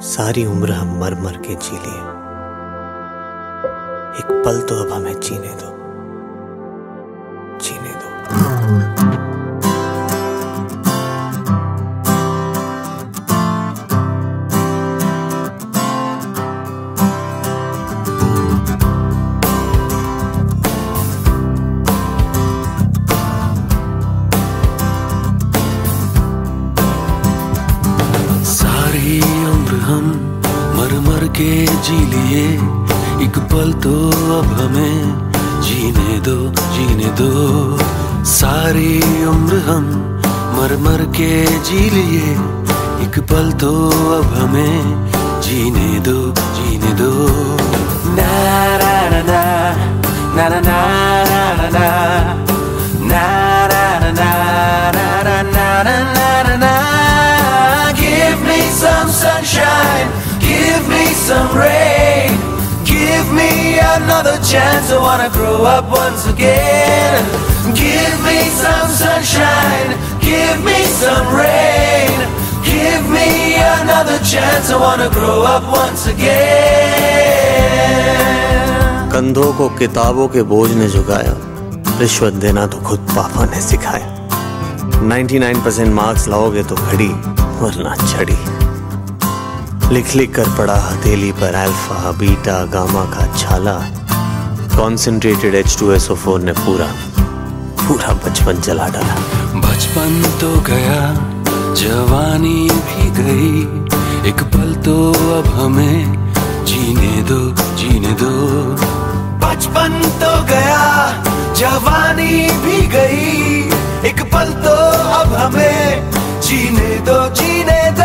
सारी उम्र हम मर मर के जी लिए, एक पल तो अब हमें जीने दो, जीने दो। सारी उम्र हम मर मर के जी लिए, एक पल तो अब हमें जीने दो, जीने दो। सारी उम्र हम मर मर के जी लिए, एक पल तो अब हमें जीने दो, जीने दो। ना ना ना ना ना ना ना ना ना ना ना ना ना ना। Give me some sunshine, give me some rain, give me another chance, I wanna grow up once again. Give me some sunshine, give me some rain, give me another chance, I wanna grow up once again. कंधों को किताबों के बोझ ने झुकाया, रिश्वत देना तो खुद पापा ने सिखाया। 99% मार्क्स लाओगे तो घड़ी वरना छड़ी, लिख लिख कर पड़ा हथेली पर अल्फा बीटा गामा का छाला। कॉन्सेंट्रेटेड H2SO4 ने पूरा पूरा बचपन जला डाला। बचपन तो गया, जवानी भी गई, एक पल तो अब हमें जीने दो, जीने दो। बचपन तो गया, जवानी भी गई, एक पल तो अब हमें जीने दो, जीने दो।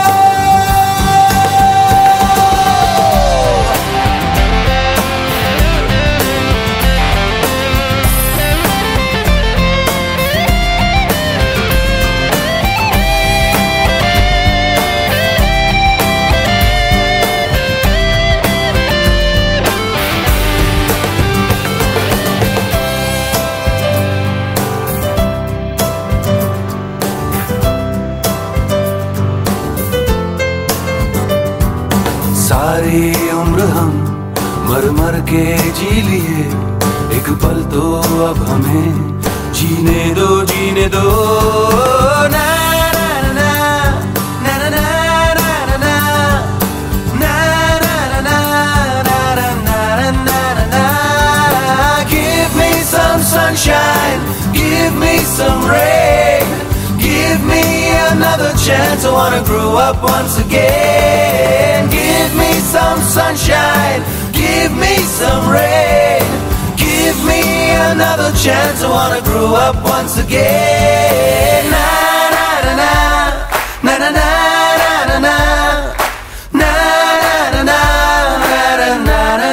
सारी उम्र हम मर मर के जी लिए, एक पल तो अब हमें जीने दो, जीने दो। ना ना ना ना ना ना ना ना ना ना। Give me some sunshine, give me some rain, give me another chance, I wanna grow up once again. Give me some sunshine, give me some rain, give me another chance, I wanna grow up once again. Na na na na na na na na na na na na na na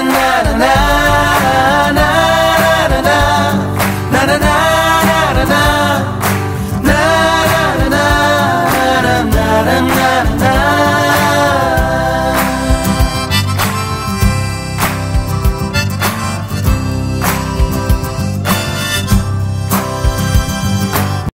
na na na na.